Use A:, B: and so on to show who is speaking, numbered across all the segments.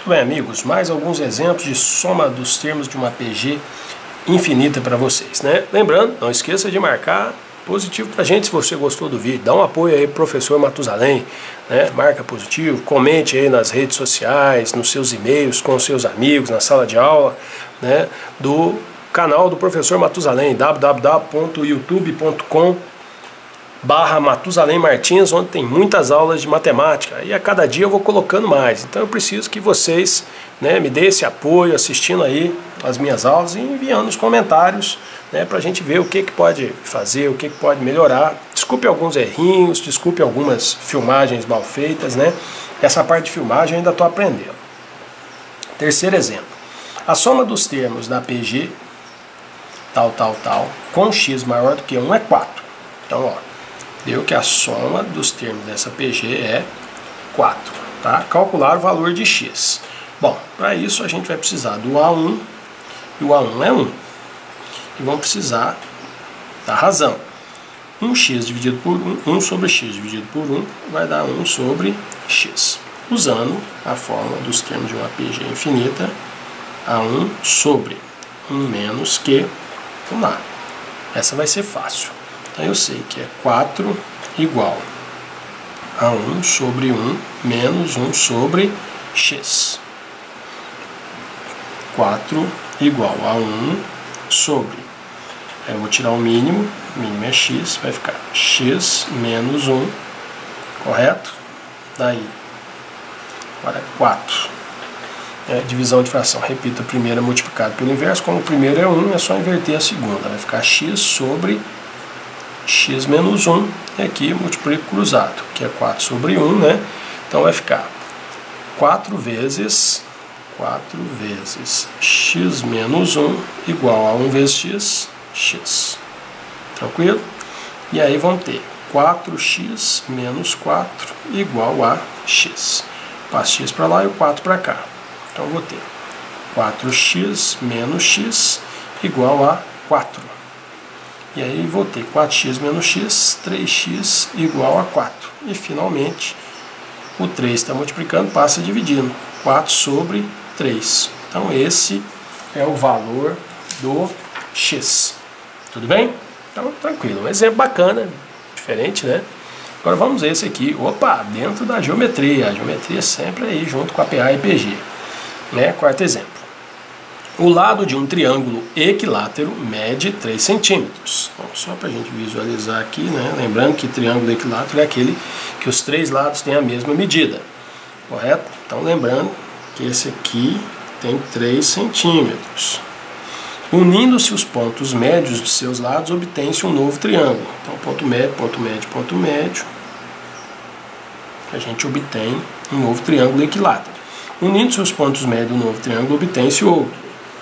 A: Muito bem, amigos, mais alguns exemplos de soma dos termos de uma PG infinita para vocês, né? Lembrando, não esqueça de marcar positivo para a gente se você gostou do vídeo. Dá um apoio aí pro professor Matusalém, né? Marca positivo, comente aí nas redes sociais, nos seus e-mails, com seus amigos, na sala de aula, né? Do canal do professor Matusalém, www.youtube.com/Matusalém Martins, onde tem muitas aulas de matemática, e a cada dia eu vou colocando mais. Então eu preciso que vocês, né, me deem esse apoio, assistindo aí as minhas aulas e enviando os comentários, né, para a gente ver o que pode fazer, o que pode melhorar. Desculpe alguns errinhos, desculpe algumas filmagens mal feitas, né? Essa parte de filmagem eu ainda estou aprendendo. Terceiro exemplo. A soma dos termos da PG tal com x maior do que 1 é 4. Então, ó, deu que a soma dos termos dessa PG é 4, tá? Calcular o valor de x. Bom, para isso a gente vai precisar do A1, e o A1 é 1. E vamos precisar da razão. 1x dividido por 1 sobre x dividido por 1 vai dar 1 sobre x. Usando a fórmula dos termos de uma PG infinita, A1 sobre 1 menos Q. Vamos lá. Essa vai ser fácil. Então eu sei que é 4 igual a 1 sobre 1 menos 1 sobre x. 4 igual a 1 sobre, eu vou tirar o mínimo é x, vai ficar x menos 1, correto? Daí, agora é 4. Divisão de fração, repito a primeira multiplicada pelo inverso, como o primeiro é 1, é só inverter a segunda, vai ficar x sobre x menos 1, e aqui multiplico cruzado, que é 4 sobre 1, né? Então vai ficar 4 vezes x menos 1 igual a 1 vezes x, x. Tranquilo? E aí vamos ter 4x menos 4 igual a x. Passo x para lá e o 4 para cá. Então vou ter 4x menos x igual a 4. E aí vou ter 4x menos x, 3x igual a 4. E finalmente, o 3 está multiplicando, passa dividindo. 4 sobre 3. Então esse é o valor do x. Tudo bem? Então tranquilo. Um exemplo bacana, diferente, né? Agora vamos ver esse aqui. Opa, dentro da geometria. A geometria sempre aí junto com a PA e PG. Né? Quarto exemplo. O lado de um triângulo equilátero mede 3 centímetros. Bom, só para a gente visualizar aqui, né? Lembrando que triângulo equilátero é aquele que os três lados têm a mesma medida. Correto? Então lembrando que esse aqui tem 3 centímetros. Unindo-se os pontos médios de seus lados, obtém-se um novo triângulo. Então ponto médio, ponto médio, ponto médio. A gente obtém um novo triângulo equilátero. Unindo-se os pontos médios do novo triângulo, obtém-se outro.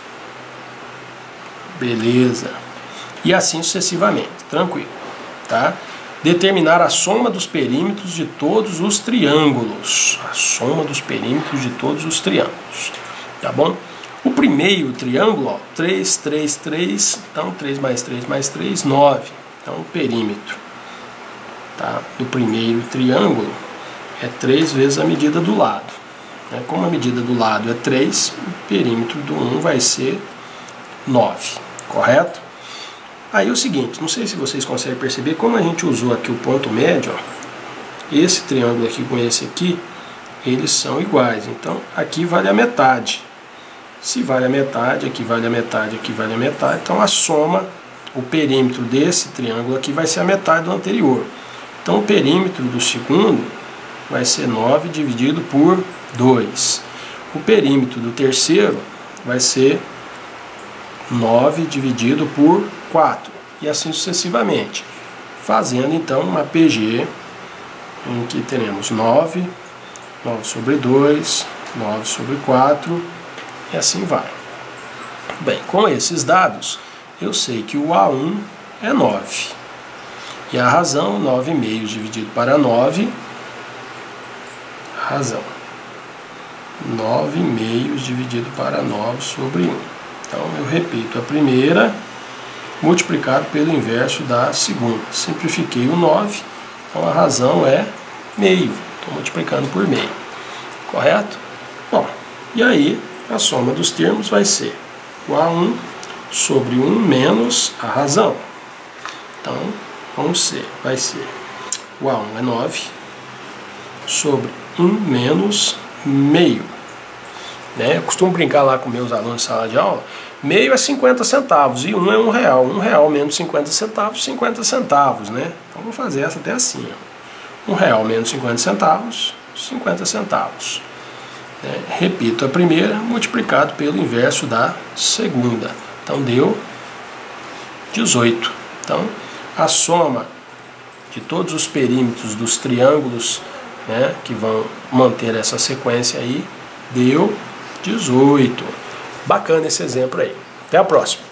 A: Beleza. E assim sucessivamente. Tranquilo. Tá? Determinar a soma dos perímetros de todos os triângulos. A soma dos perímetros de todos os triângulos. Tá bom? O primeiro triângulo, ó, 3, 3, 3. Então 3 mais 3 mais 3, 9. Então o perímetro, tá, do primeiro triângulo é 3 vezes a medida do lado. Como a medida do lado é 3, o perímetro do 1 vai ser 9, correto? Aí é o seguinte, não sei se vocês conseguem perceber, como a gente usou aqui o ponto médio, ó, esse triângulo aqui com esse aqui, eles são iguais, então aqui vale a metade. Se vale a metade, aqui vale a metade, aqui vale a metade, então a soma, o perímetro desse triângulo aqui vai ser a metade do anterior. Então o perímetro do segundo vai ser 9 dividido por 2. O perímetro do terceiro vai ser 9 dividido por 4. E assim sucessivamente. Fazendo então uma PG em que teremos 9, 9 sobre 2, 9 sobre 4 e assim vai. Bem, com esses dados eu sei que o A1 é 9. E a razão, 9 meios dividido para 9, razão. 9 meios dividido para 9 sobre 1. Então eu repito a primeira, multiplicado pelo inverso da segunda. Simplifiquei o 9, então a razão é meio. Estou multiplicando por meio. Correto? Bom, E aí a soma dos termos vai ser o A1 sobre 1 menos a razão. Então, vai ser o A1 é 9 sobre 1 menos meio. Né? Eu costumo brincar lá com meus alunos de sala de aula. Meio é 50 centavos e 1 é R$1. R$1 menos 50 centavos, 50 centavos. Né? Então, vou fazer essa até assim. Ó. R$1 menos 50 centavos, 50 centavos. Né? Repito a primeira multiplicado pelo inverso da segunda. Então, deu 18. Então, a soma de todos os perímetros dos triângulos, né, que vão manter essa sequência aí, deu 18. Bacana esse exemplo aí. Até a próxima.